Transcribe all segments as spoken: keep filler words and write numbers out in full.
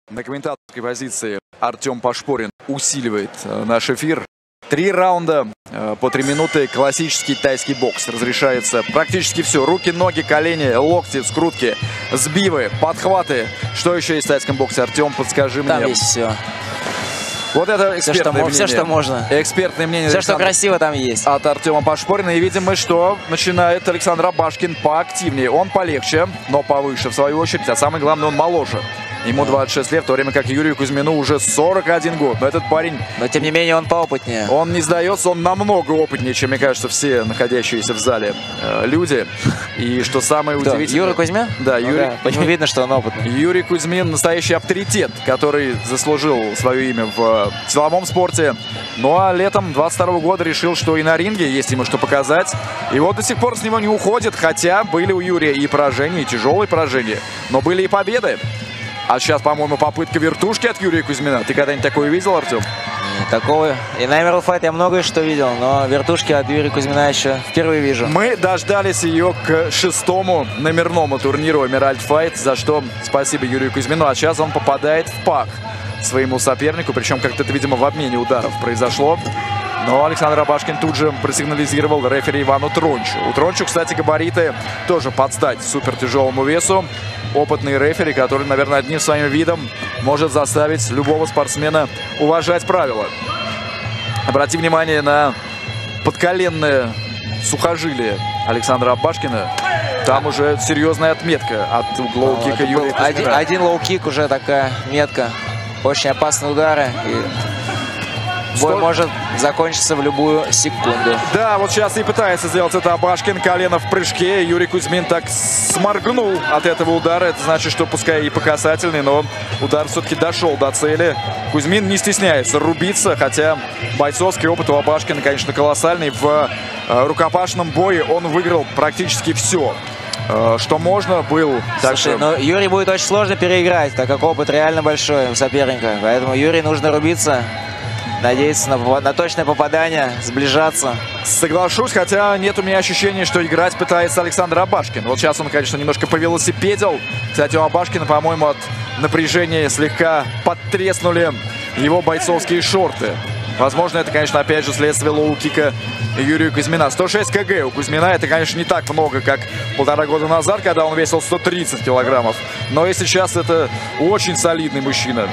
На комментаторской позиции Артем Пашпорин усиливает наш эфир. Три раунда по три минуты. Классический тайский бокс. Разрешается практически все. Руки, ноги, колени, локти, скрутки, сбивы, подхваты. Что еще есть в тайском боксе? Артем, подскажи Там мне. Там есть все. Вот это экспертное все, что, мнение. Все, что можно. Экспертное мнение. Все, что красиво, там есть. От Артема Пашпорина. И видим мы, что начинает Александр Абашкин поактивнее. Он полегче, но повыше в свою очередь. А самое главное, он моложе. Ему двадцать шесть лет, в то время как Юрию Кузьмину уже сорок один год. Но этот парень... Но тем не менее он поопытнее. Он не сдается, он намного опытнее, чем, мне кажется, все находящиеся в зале э, люди. И что самое Кто? удивительное... Юра Кузьмин? Да, ну, Юрий... Да. По нему видно, что он опытный. Юрий Кузьмин настоящий авторитет, который заслужил свое имя в силовом спорте. Ну а летом двадцать второго года решил, что и на ринге есть ему что показать. И вот до сих пор с него не уходит, хотя были у Юрия и поражения, и тяжелые поражения. Но были и победы. А сейчас, по-моему, попытка вертушки от Юрия Кузьмина. Ты когда-нибудь такое видел, Артем? Такого. И на Emerald Fight я многое что видел, но вертушки от Юрия Кузьмина еще впервые вижу. Мы дождались ее к шестому номерному турниру Emerald Fight, за что спасибо Юрию Кузьмину. А сейчас он попадает в пах своему сопернику, причем как-то это, видимо, в обмене ударов произошло. Но Александр Абашкин тут же просигнализировал рефери Ивану Трончу. У Трончу, кстати, габариты тоже под стать супертяжелому весу. Опытный рефери, который, наверное, одним своим видом может заставить любого спортсмена уважать правила. Обрати внимание на подколенное сухожилие Александра Абашкина. Там уже серьезная отметка от лоу-кика Юрия Кузьмина. Один, один лоу-кик, уже такая метка. Очень опасные удары. И бой Что? может закончиться в любую секунду. Да, вот сейчас и пытается сделать это Абашкин. Колено в прыжке. Юрий Кузьмин так сморгнул от этого удара. Это значит, что пускай и по касательной, но удар все-таки дошел до цели. Кузьмин не стесняется рубиться, хотя бойцовский опыт у Абашкина, конечно, колоссальный. В рукопашном бое он выиграл практически все, что можно был. Слушай, так, но Юрий будет очень сложно переиграть, так как опыт реально большой у соперника. Поэтому Юрий нужно рубиться. Надеяться на, на точное попадание, сближаться. Соглашусь, хотя нет у меня ощущения, что играть пытается Александр Абашкин. Вот сейчас он, конечно, немножко повелосипедил. Кстати, у Абашкина, по-моему, от напряжения слегка подтреснули его бойцовские шорты. Возможно, это, конечно, опять же следствие лоу-кика Юрия Кузьмина. сто шесть килограмм у Кузьмина. Это, конечно, не так много, как полтора года назад, когда он весил сто тридцать килограммов. Но и сейчас это очень солидный мужчина.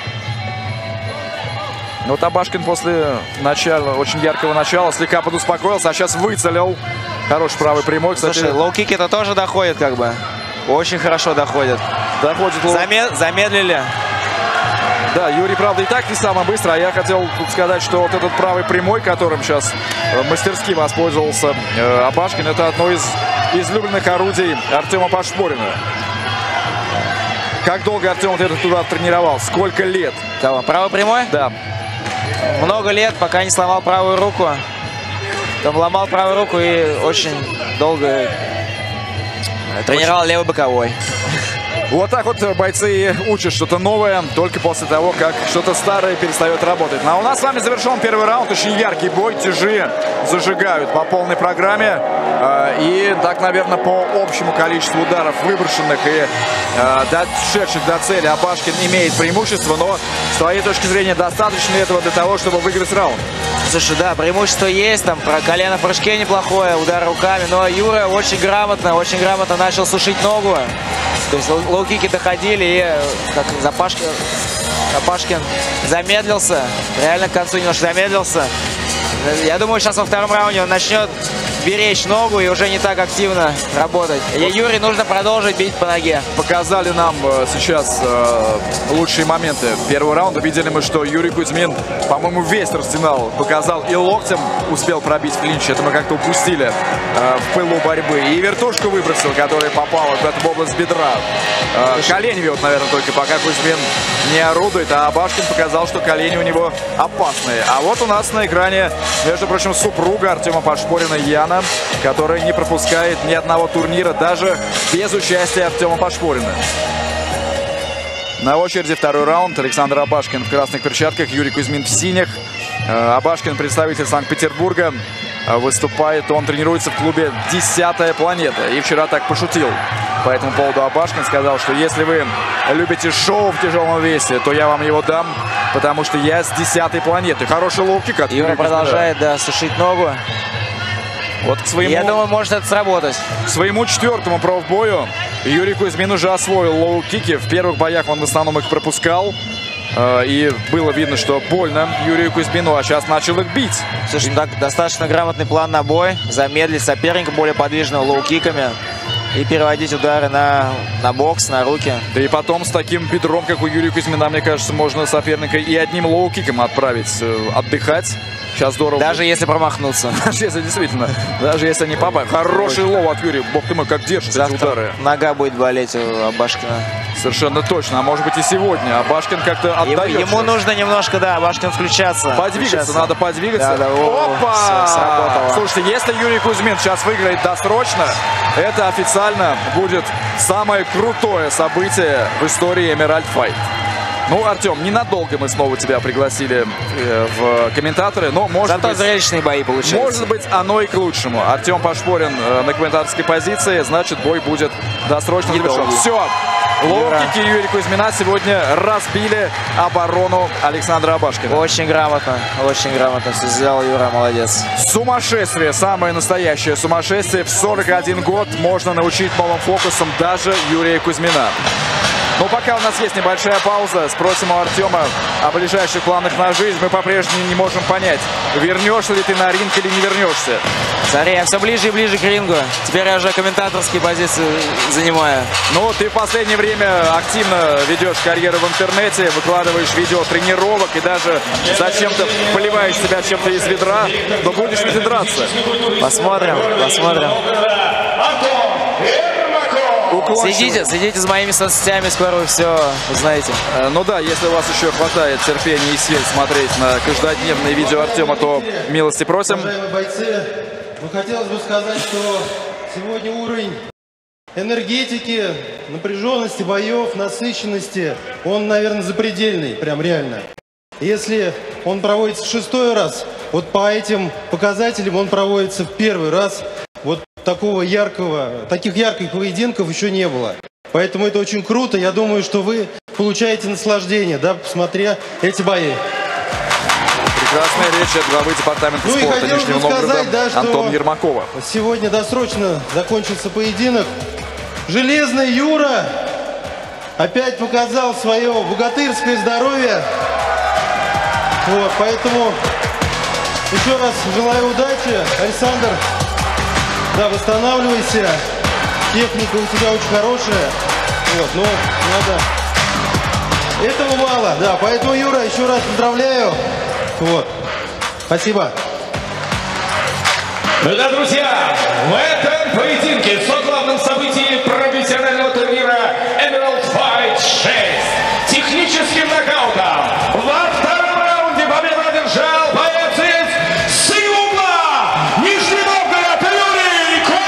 Но вот Абашкин после начала, очень яркого начала, слегка подуспокоился, а сейчас выцелил. Хороший правый прямой. Кстати, слушай, лоу-кик это тоже доходит, как бы. Очень хорошо доходит. Доходит лоу... Замед... Замедлили. Да, Юрий, правда, и так не самое быстрое. А я хотел тут сказать, что вот этот правый прямой, которым сейчас мастерски воспользовался Абашкин, это одно из излюбленных орудий Артема Пашпорина. Как долго Артем вот этот удар тренировал? Сколько лет? Кого? Правый прямой? Да. Много лет, пока не сломал правую руку. Там ломал правую руку и очень долго тренировал левый боковой. Вот так вот бойцы учат что-то новое только после того, как что-то старое перестает работать. Ну, а у нас с вами завершен первый раунд. Очень яркий бой. Тяжи зажигают по полной программе. И так, наверное, по общему количеству ударов выброшенных и дошедших до цели Абашкин имеет преимущество. Но с твоей точки зрения достаточно этого для того, чтобы выиграть раунд? Слушай, да, преимущество есть. Там про колено в прыжке неплохое, удар руками. Но Юра очень грамотно, очень грамотно начал сушить ногу. То есть лоу-кики доходили, и как Запашкин, Запашкин замедлился. Реально к концу немножко замедлился. Я думаю, сейчас во втором раунде он начнет беречь ногу и уже не так активно работать. И Юрий нужно продолжить бить по ноге. Показали нам сейчас э, лучшие моменты первого раунда. Видели мы, что Юрий Кузьмин, по-моему, весь арсенал показал и локтем успел пробить клинч. Это мы как-то упустили э, в пылу борьбы. И вертушку выбросил, которая попала в область бедра. Э, колени бьет, наверное, только пока Кузьмин не орудует. А Абашкин показал, что колени у него опасные. А вот у нас на экране, между прочим, супруга Артема Пашпорина Яна, которая не пропускает ни одного турнира, даже без участия Артема Пашпорина. На очереди второй раунд. Александр Абашкин в красных перчатках, Юрий Кузьмин в синих. Абашкин, представитель Санкт-Петербурга, выступает. Он тренируется в клубе «Десятая планета». И вчера так пошутил по этому поводу Абашкин. Сказал, что если вы любите шоу в тяжелом весе, то я вам его дам, потому что я с десятой планеты. Хороший лоу-кик от Юра продолжает, да, сушить ногу. Вот к своему, я думаю, может это сработать. К своему четвертому профбою Юрий Кузьмин уже освоил лоу-кики. В первых боях он в основном их пропускал. И было видно, что больно Юрию Кузьмину, а сейчас начал их бить. Слушай, так, достаточно грамотный план на бой. Замедлить соперника более подвижного лоу-киками. И переводить удары на, на бокс, на руки. Да и потом с таким бедром, как у Юрия Кузьмина, мне кажется, можно соперника и одним лоу-киком отправить отдыхать. Сейчас здорово. Даже если промахнуться. Даже если действительно. Даже если не попасть. Хороший лоу от Юрия. Бог ты мой, как держит эти удары. Нога будет болеть у Абашкина. Совершенно точно. А может быть и сегодня. Абашкин как-то отдает. Ему, ему нужно немножко, да, Абашкин включаться. Подвигаться. Включаться. Надо подвигаться. Да, да, Опа! Все, сработало. Слушайте, если Юрий Кузьмин сейчас выиграет досрочно, это официально будет самое крутое событие в истории Эмеральд Файт. Ну, Артем, ненадолго мы снова тебя пригласили э, в комментаторы, но может Зато быть... зрелищные бои получаются. Может быть, оно и к лучшему. Артем Пашпорин э, на комментаторской позиции, значит, бой будет досрочно завершен. Все. Лоу-кики Юрия Кузьмина сегодня разбили оборону Александра Абашкина. Очень грамотно, очень грамотно все сделал Юра, молодец. Сумасшествие, самое настоящее сумасшествие. В сорок один год можно научить новым фокусам даже Юрия Кузьмина. Но пока у нас есть небольшая пауза, спросим у Артема о ближайших планах на жизнь. Мы по-прежнему не можем понять, вернешься ли ты на ринг или не вернешься. Смотри, я все ближе и ближе к рингу. Теперь я уже комментаторские позиции занимаю. Ну, ты в последнее время активно ведешь карьеру в интернете, выкладываешь видео тренировок и даже зачем-то поливаешь себя чем-то из ведра. Но будешь ли ты драться? Посмотрим, посмотрим. Уклончиво. Следите, следите за моими соцсетями, скоро вы все узнаете. Ну да, если у вас еще хватает терпения и сил смотреть на каждодневные видео Артема, то милости просим. Уважаемые бойцы, ну, хотелось бы сказать, что сегодня уровень энергетики, напряженности боев, насыщенности, он, наверное, запредельный, прям реально. Если он проводится в шестой раз, вот по этим показателям он проводится в первый раз. Вот такого яркого, таких ярких поединков еще не было. Поэтому это очень круто. Я думаю, что вы получаете наслаждение, да, посмотря эти бои. Прекрасная речь от главы департамента ну спорта Нижнего Новгорода да, Антона Ермакова. Сегодня досрочно закончился поединок. Железный Юра опять показал свое богатырское здоровье. Вот, поэтому еще раз желаю удачи, Александр. Да, восстанавливайся. Техника у тебя очень хорошая. Вот, но надо... Этого мало, да. Поэтому, Юра, еще раз поздравляю. Вот. Спасибо. Ну да, друзья, в этом поединке, в главном событии профессионального турнира Эмеральд Файт шесть, техническим нокаутом во втором раунде победу одержал боец из Сеула, Нижний Новгород,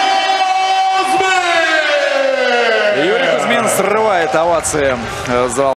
Юрий Кузьмин. Юрий Кузьмин срывает овации зала.